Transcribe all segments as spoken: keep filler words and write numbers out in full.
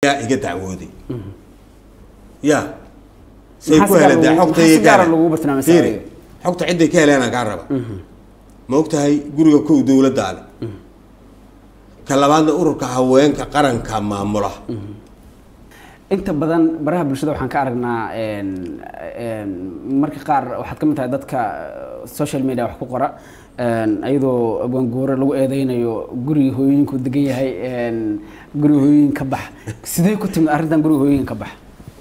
يا إيجاد عودي يا سيكون هذا حقته يكال فيري حقته عندي كهل أنا قربه ما وقتها هي جوري كود دولة دال كلا بعد أورك هواين كقرن كمامله inta badan baraha bulshada waxaan ka aragnaa een een marka qaar waxaad ka mid tahay dadka social media wax ku qora een ayadoo abaan goor lagu eedeynayo guriga hooyinku degan yahay een guriga hooyin ka bax sidee ku timid arintan guriga hooyin ka bax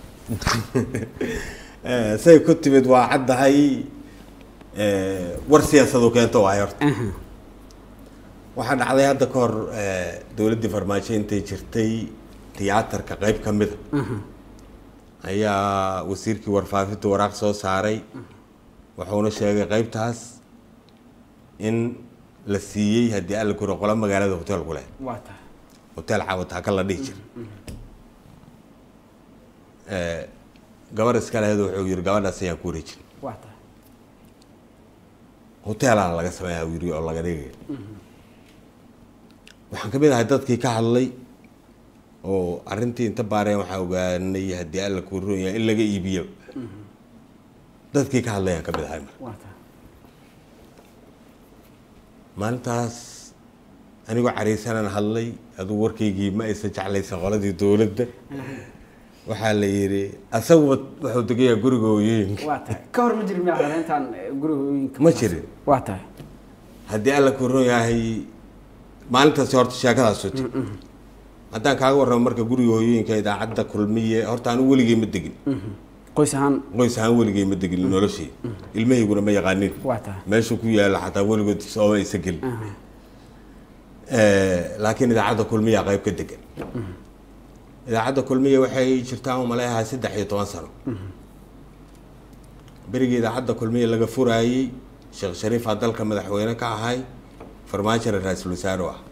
ee say ku timid waa caddahay ee war siyaasado keento waa yarta waxaan dhacday hadda ka hor dawladda farmaajo intay jirtay تياتر كقيب كمده هيا وسيركي ورفافته وراق سو ساري وحونا شيغي قيبتاس ان لسيي هدي قال كو قولا مغالده هوتيل كله واتا هوتيل عاوتا كلا ديجر ا غبر اسكاله وحو ير غباداس يا كوريج واتا هوتيل aan laga sameeyaa wiiri oo laga dhigay waxaan kamid ahay dadkii ka hadlay oo arintii inta baareen waxa ogaanay hadii alla ku rooyay in laga iibiyo dadkii ka hadlayaan ka bidahay waata maantaas anigu cariisanan hadlay adu warkaygii ma aysan jeclaysan qoladii dawladda waxa la yiri asagu wuxuu degayaa guriga hooyooyinka waata ka hor ma jirin ma arintan guriga hooyooyinka ma jirin waata hadii alla ku rooyay maalintaas horta sheekadaas soo tiri haddaan kaaga warramo marka guriga hooyooyinka idaacadda kulmiye horta aan weligay ma degin qoys ahaan qoys ahaan weligay ma degin noloshii ilmahayguna ma yaqaanin meesha ku yaala xataa weligood soo aysan gelin laakiin idaacadda kulmiye qayb ka degan idaacadda kulmiye waxay jirtaa u maleeyahay saddex iyo toban sano berigii idaacadda kulmiye laga furaayay sheekh shariif dalka madaxweyne ka ahay farmaajo ra'iisul wasaare ah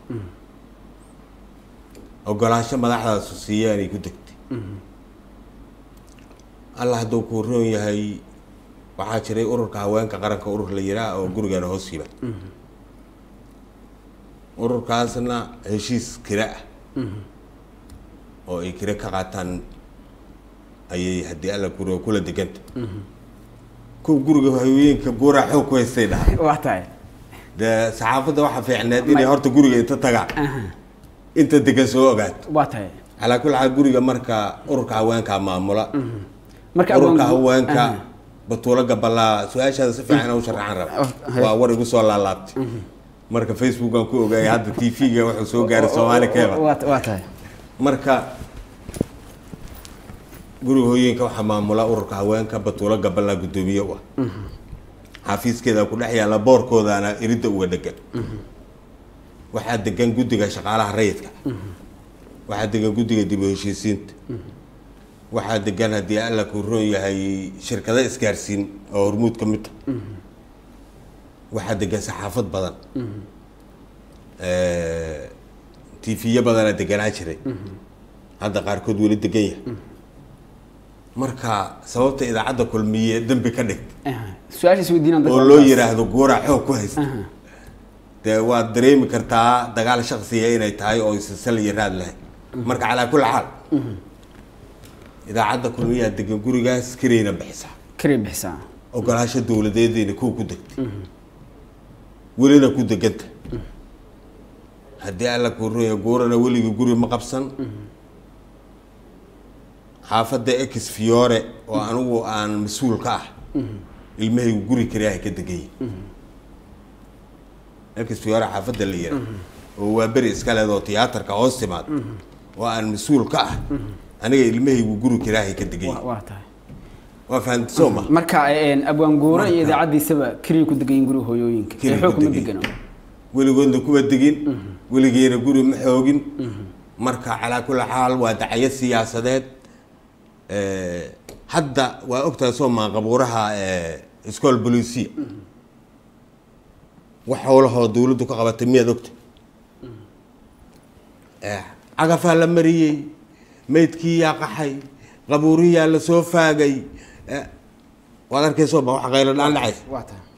ogolaasho madaxdaas siiyeen ay ku degtay Allah haduu ku roon yahay waxa jiray ururka haweenka qaranka urur la yiraa oo gurigeena hoos yiba ururkaasna heshiis kira oo ay kira ka qaataan ayay hadii alla ku roo kula deganta ku guriga haweenka goora xoog ku haystay dhahay waa tahay da saxaafada waxa fiicneed inay horta guriga inta tagaa inta degan soo ogaad waa tahay ala kul xaal guriga marka ururka haweenka maamula marka ururka haweenka batuula gabala su'aashaada si fiican u sharxan rab waa war igu soo laalaabtay marka Facebook aan ku ogaay hadda T V-ga wuxuu soo gaaray Soomaali keeba waa tahay marka guriga hooyinka waxa maamula ururka haweenka batuula gabala gudoomiye waa xafiiskeeda ku dhex yaala boorkoodana irida uga dhagan waxaa degan guddiga shaqaalaha rayidka waxaa degan guddiga dib u heshiisiinta waxaa degan hadii alla ku roon yahay shirkado isgaarsiin oo hormuud ka mid ah waxaa degan saxaafad badan ee T V-ya badan deganaa jiray hadda qaarkood weli degan yahay marka sababta idaacadda kulmiye dambi ka dhigtay su'aasha weydiinaan oo loo yiraahdo goora xoog ku haysta de waa dareemi kartaa dagaal shakhsiga inay tahay oo isasal yiraad leh marka ala kul xaal idaacadda kulmiye degan gurigaas kireena bixisa kireen bixisa ogolaasho dawladeedina ku ku degtay welina ku deganta hadii alla ku rooyo goorana weliga guri ma qabsan xaafadda X Fiore oo anigu aan mas'uul ka ah ilmahaygu guri kariyaha ka degay X Fiore xaafadda la yiraahdo oo waa bari iska leedo tiyaatarka hoos timaad oo aan mas'uul ka ah aniga ilmahaygu guri kariyaha ka degay waa tahay waa fahanti Sooma marka een abwaan goora iyo idaacadiisaba kariyo ku degan guri hooyooyinka ee xoog ma degano weligoodna kuwa degin weligeena guri ma xoogin marka ala kul xaal waa dacayad siyaasadeed ee hadda waa ogtaa Sooma qabuuraha ee iskool booliisiya waxa howlaha dawladdu ka qabatay miyaad ogta ee cagafaa la mariyay meydkii yaa qaxay qabuuriyaa la soo faagay waad arkayso ba waxa qaylo dhaan dhacay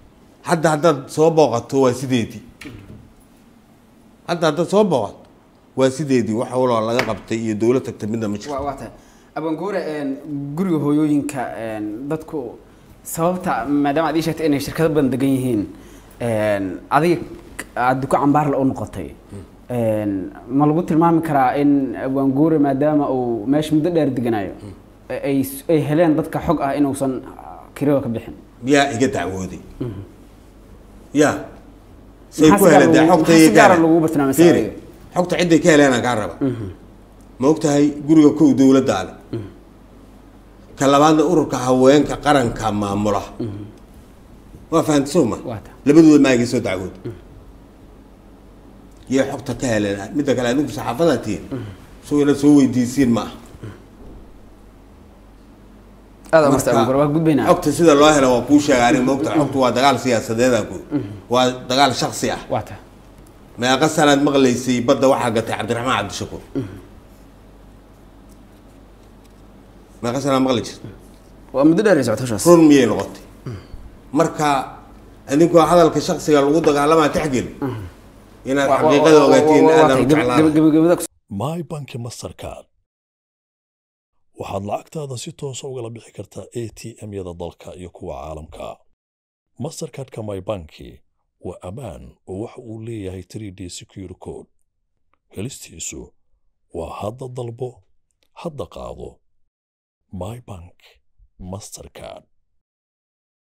hadda hadda soo booqato waa sideedii hadda hadda soo booqato واسيدي waxa walaal laga qabtay iyo dawlad tagtay midna ma jirto waa tahay abanguura een guriga hooyooyinka een dadku sababta maadaama aad sheegtay inay shirkado badan degan yihiin een adiga aad ku cambaar la u noqotay een ma lagu tilmaami karaa in abanguura maadaama uu meesh muddo dheer deganayo ay ay heleen dadka xog ah inuusan kirada ka bixin yaa iga dacwooday yaa say ku heleen xogtay gaar lagu barnaamijyada xogta cidday ka heleen ka raba ma ogtahay guriga kow dawladda ale ka labaadna ururka haweenka qaranka maamula waa fahantooma labadooda ma ay soo dacwood iyo xogta ka heleen mid kale adigu saxaafadatiin soo ina soo weydiisiin ma هذا مستوى قربك قد بينا حكت سيد الله هلا وكوشة يعني موقت حكت ودقال سياسة ده أكو ودقال شخصية واته ما قصنا مغليسي بدأ واحد قتي عبد الرحمن عبد الشكور ما قصنا مغليش ومدير رجع تشوف فرن مية نقطة مركا عندكوا هذا الكشخص الوضع على ما تحقل هنا الحقيقة وقتين أنا ماي بنك ماستر كارد waxaad lacagtaada si toos ah uga bixi kartaa A T M-yada dalka iyo kuwa caalamka. Mastercard-ka My Banki waa amaan oo waxa uu leeyahay three D secure code. Helistiisu waa hadda dalbo, hadda qaado. My Bank Mastercard.